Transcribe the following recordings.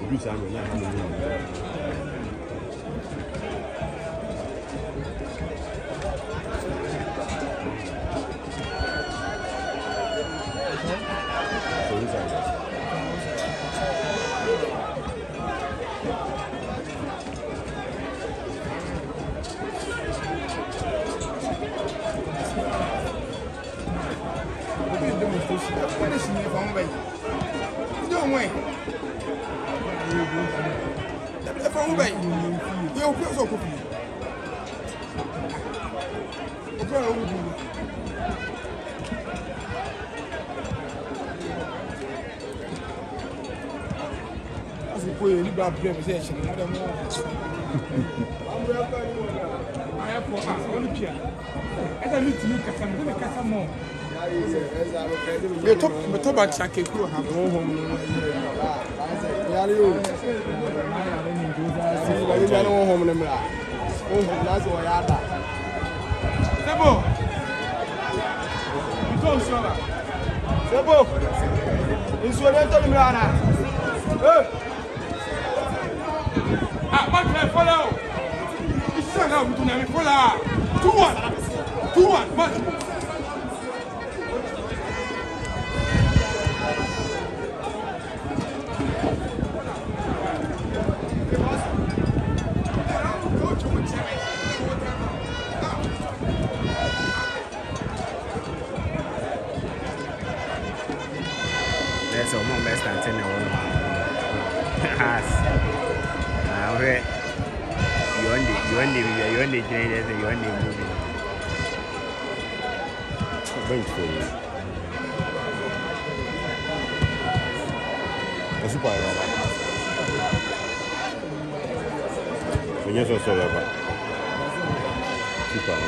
do something. That's all my best antenna. You want the movie. Bench for you. That's why when you're so about super,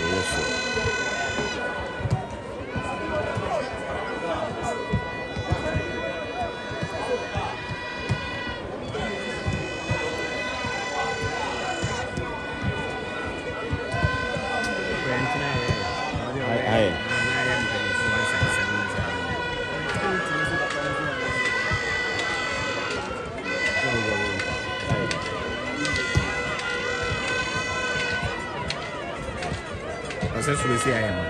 That's what we say I am.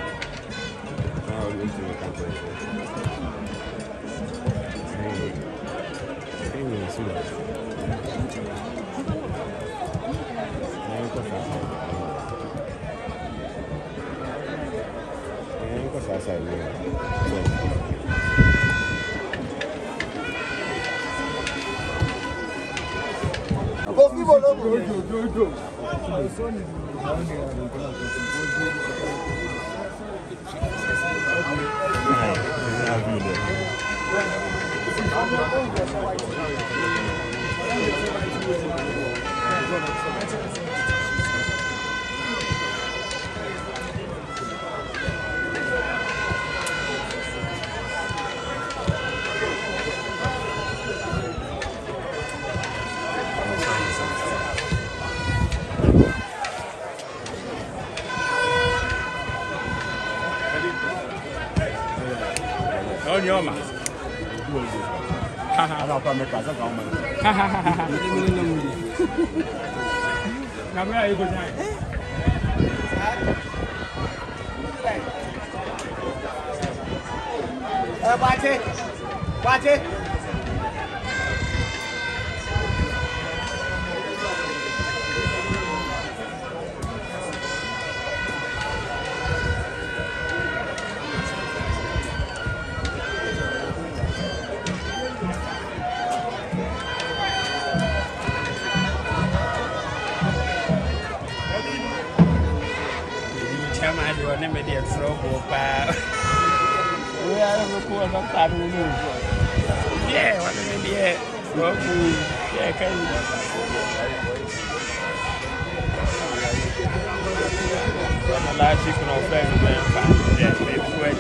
Watch it. Yeah, what do you mean? Yeah, can you? I'm allowed to go on back and yeah, maybe where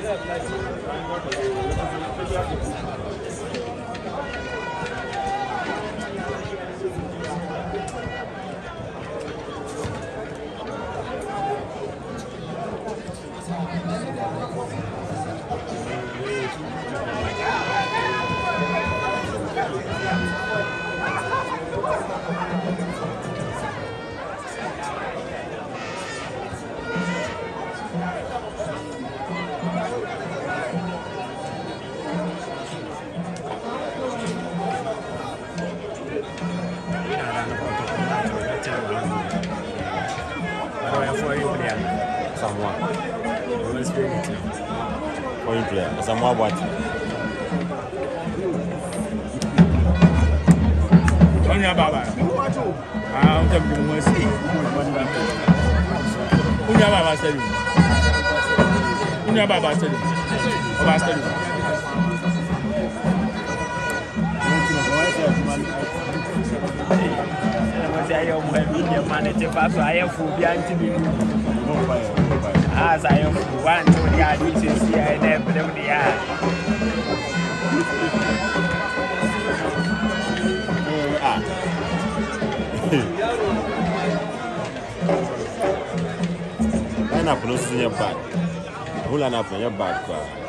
Samoa. Point player. Samoa what? Onya baba. Ah, utam di mwasi. Unya baba stadium. Unya baba stadium. Baba stadium. Saya mau video mana cepat saya fobia anti biru. Saya buat tu dia di sisi ada belum dia. Ena pronunciation bad. Hula na pronunciation bad kwa.